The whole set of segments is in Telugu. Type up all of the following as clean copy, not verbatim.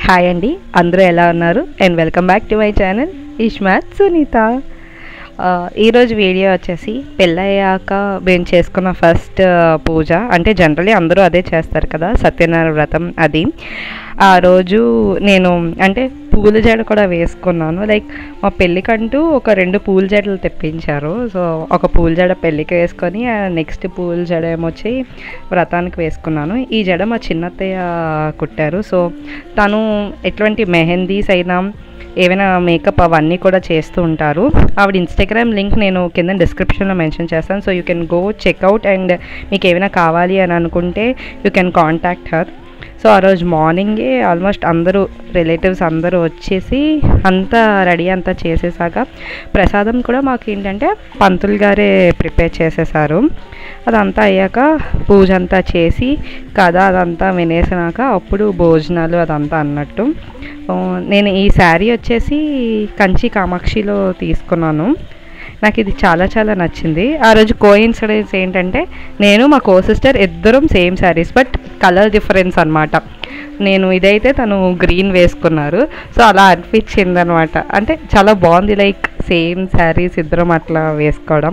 హాయ్ అండి, అందరూ ఎలా ఉన్నారు? And welcome back to my channel ismart Sunitha. ఈరోజు వీడియో వచ్చేసి పెళ్ళయ్యాక మేము చేసుకున్న ఫస్ట్ పూజ. అంటే జనరలీ అందరూ అదే చేస్తారు కదా, సత్యనారాయణ వ్రతం. అది ఆ రోజు నేను అంటే పూల జడ కూడా వేసుకున్నాను. లైక్ మా పెళ్ళికంటూ ఒక 2 పూల జడలు తెప్పించారు. సో ఒక పూల జడ పెళ్ళికి వేసుకొని నెక్స్ట్ పూల జడ ఏమొచ్చి వ్రతానికి వేసుకున్నాను. ఈ జడ మా చిన్నత్తయ్య కుట్టారు. సో తను ఎటువంటి మెహందీస్ అయినా ఏవైనా మేకప్ అవన్నీ కూడా చేస్తూ ఉంటారు. ఆవిడ ఇన్స్టాగ్రామ్ లింక్ నేను కింద డిస్క్రిప్షన్లో మెన్షన్ చేస్తాను. So you can go check out. And మీకు ఏమైనా కావాలి అని అనుకుంటే you can contact her. So ఆ రోజు మార్నింగే ఆల్మోస్ట్ అందరూ రిలేటివ్స్ అందరూ వచ్చేసి అంతా రెడీ అంతా చేసేసాక ప్రసాదం కూడా మాకు ఏంటంటే పంతులు గారే ప్రిపేర్ చేసేసారు. అదంతా అయ్యాక పూజ అంతా చేసి కదా అదంతా వినేసినాక అప్పుడు భోజనాలు అదంతా అన్నట్టు. నేను ఈ శారీ వచ్చేసి కంచి కామాక్షిలో తీసుకున్నాను. నాకు ఇది చాలా చాలా నచ్చింది. ఆ రోజు కోఇన్సిడెన్స్ ఏంటంటే నేను మా కో సిస్టర్ ఇద్దరం same saris, but colour difference అనమాట. నేను ఇదైతే తను గ్రీన్ వేసుకున్నారు. సో అలా అనిపించింది అనమాట. అంటే చాలా బాగుంది, లైక్ సేమ్ శారీస్ ఇద్దరం అట్లా వేసుకోవడం.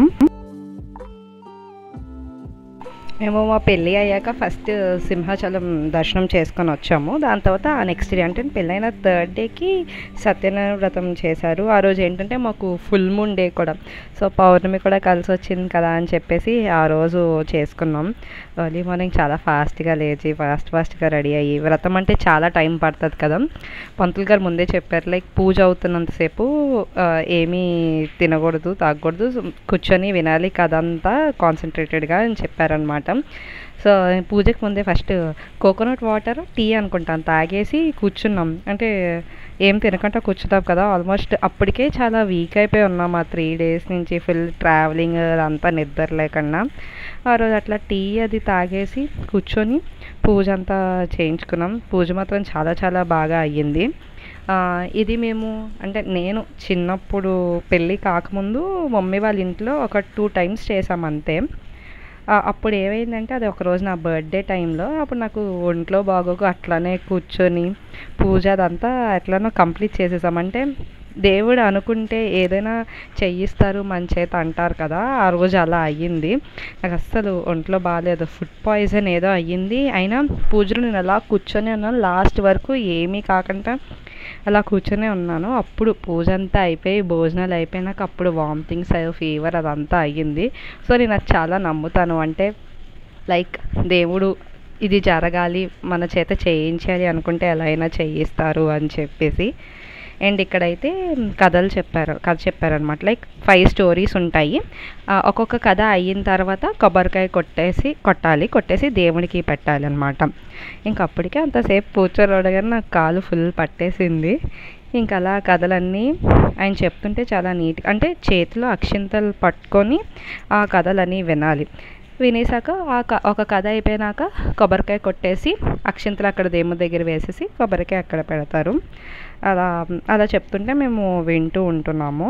మేము మా పెళ్ళి అయ్యాక ఫస్ట్ సింహాచలం దర్శనం చేసుకొని వచ్చాము. దాని తర్వాత నెక్స్ట్ డే అంటే పెళ్ళైన 3rd డేకి సత్యనారాయణ వ్రతం చేశారు. ఆ రోజు ఏంటంటే మాకు ఫుల్ మూన్ డే కూడా, సో పౌర్ణమి కూడా కలిసి వచ్చింది కదా అని చెప్పేసి ఆ రోజు చేసుకున్నాం. ఎర్లీ మార్నింగ్ చాలా ఫాస్ట్గా లేచి ఫాస్ట్గా రెడీ అయ్యి, వ్రతం అంటే చాలా టైం పడుతుంది కదా. పంతులు గారు ముందే చెప్పారు, లైక్ పూజ అవుతున్నంతసేపు ఏమీ తినకూడదు, తాగకూడదు, కూర్చొని వినాలి కదంతా కాన్సన్ట్రేటెడ్గా అని చెప్పారనమాట. సో పూజకు ముందే ఫస్ట్ కోకోనట్ వాటర్ టీ అనుకుంటాను తాగేసి కూర్చున్నాం. అంటే ఏం తినకుండా కూర్చుంటాం కదా. ఆల్మోస్ట్ అప్పటికే చాలా వీక్ అయిపోయి ఉన్నాం ఆ 3 డేస్ నుంచి, ఫుల్ ట్రావెలింగ్ అదంతా నిద్ర లేకుండా. ఆ రోజు అట్లా టీ అది తాగేసి కూర్చొని పూజ అంతా చేయించుకున్నాం. పూజ మాత్రం చాలా చాలా బాగా అయ్యింది. ఇది మేము అంటే నేను చిన్నప్పుడు పెళ్ళి కాకముందు మమ్మీ వాళ్ళ ఇంట్లో ఒక 2 టైమ్స్ చేసాం అంతే. అప్పుడు ఏమైందంటే అది ఒకరోజు నా బర్త్డే టైంలో, అప్పుడు నాకు ఒంట్లో బాగోక అట్లానే కూర్చొని పూజ అదంతా ఎట్లానో కంప్లీట్ చేసేసామంటే దేవుడు అనుకుంటే ఏదైనా చెయ్యిస్తారు మన చేత అంటారు కదా. ఆ రోజు అలా అయ్యింది. నాకు అస్సలు ఒంట్లో బాగాలేదు, ఫుడ్ పాయిజన్ ఏదో అయ్యింది. అయినా పూజలు నేను అలా కూర్చొని ఉన్నాను లాస్ట్ వరకు, ఏమీ కాకుండా అలా కూర్చొనే ఉన్నాను. అప్పుడు పూజ అంతా అయిపోయి భోజనాలు అయిపోయినాక అప్పుడు వామిటింగ్స్ ఫీవర్ అదంతా అయ్యింది. సో నేను అది చాలా నమ్ముతాను. అంటే లైక్ దేవుడు ఇది జరగాలి మన చేత చేయించాలి అనుకుంటే ఎలా అయినా చేయిస్తారు అని చెప్పేసి. అండ్ ఇక్కడైతే కథ చెప్పారనమాట. లైక్ 5 స్టోరీస్ ఉంటాయి. ఒక్కొక్క కథ అయిన తర్వాత కొబ్బరికాయ కొట్టేసి దేవునికి పెట్టాలి అనమాట. ఇంకప్పటికే అంతసేపు కూర్చోరోడగానే నాకు కాలు ఫుల్ పట్టేసింది. ఇంకా అలా కథలన్నీ ఆయన చెప్తుంటే చాలా నీట్గా, అంటే చేతిలో అక్షింతలు పట్టుకొని ఆ కథలన్నీ వినాలి. వినేసాక ఒక కథ అయిపోయినాక కొబ్బరికాయ కొట్టేసి అక్షింతలు అక్కడ దేవుడి దగ్గర వేసేసి కొబ్బరికాయ అక్కడ పెడతారు. అలా చెప్తుంటే మేము వింటూ ఉంటున్నాము.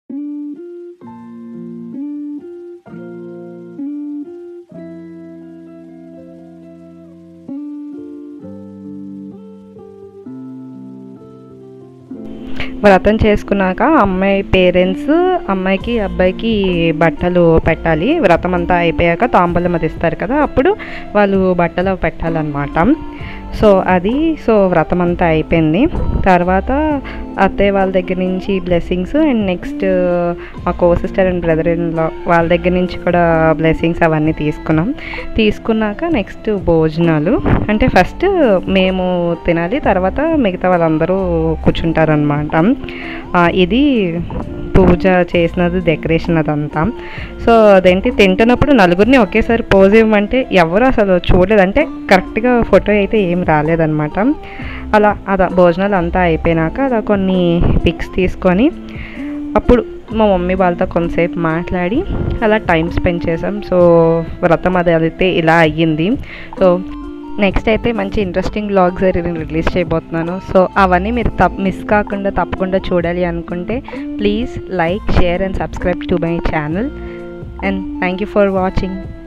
వ్రతం చేసుకున్నాక అమ్మాయి పేరెంట్స్ అమ్మాయికి అబ్బాయికి బట్టలు పెట్టాలి. వ్రతం అంతా అయిపోయాక తాంబూలం అది ఇస్తారు కదా, అప్పుడు వాళ్ళు బట్టలు పెట్టాలన్నమాట. సో వ్రతం అంతా అయిపోయింది. తర్వాత అత్తయ్య వాళ్ళ దగ్గర నుంచి బ్లెస్సింగ్స్, అండ్ నెక్స్ట్ మా co sister and brother in law వాళ్ళ దగ్గర నుంచి కూడా బ్లెస్సింగ్స్ అవన్నీ తీసుకున్నాక నెక్స్ట్ భోజనాలు. అంటే ఫస్ట్ మేము తినాలి, తర్వాత మిగతా వాళ్ళందరూ కూర్చుంటారనమాట. ఇది పూజ చేసినది, డెకరేషన్ అదంతా. సో అదేంటి తింటున్నప్పుడు నలుగురిని ఒకేసారి పోజ్ ఇవ్వమంటే ఎవరు అసలు చూడలేదు. అంటే కరెక్ట్గా ఫోటో అయితే ఏం రాలేదన్నమాట. అలా భోజనాలు అంతా అయిపోయినాక అలా కొన్ని పిక్స్ తీసుకొని అప్పుడు మా మమ్మీ వాళ్ళతో కొంతసేపు మాట్లాడి అలా టైం స్పెండ్ చేసాం. సో వ్రతం అది అయితే ఇలా అయ్యింది. సో నెక్స్ట్ అయితే మంచి ఇంట్రెస్టింగ్ వ్లాగ్స్ నేను రిలీజ్ చేయబోతున్నాను. సో అవన్నీ మీరు మిస్ కాకుండా తప్పకుండా చూడాలి అనుకుంటే please like, share and subscribe to my channel. And thank you for watching.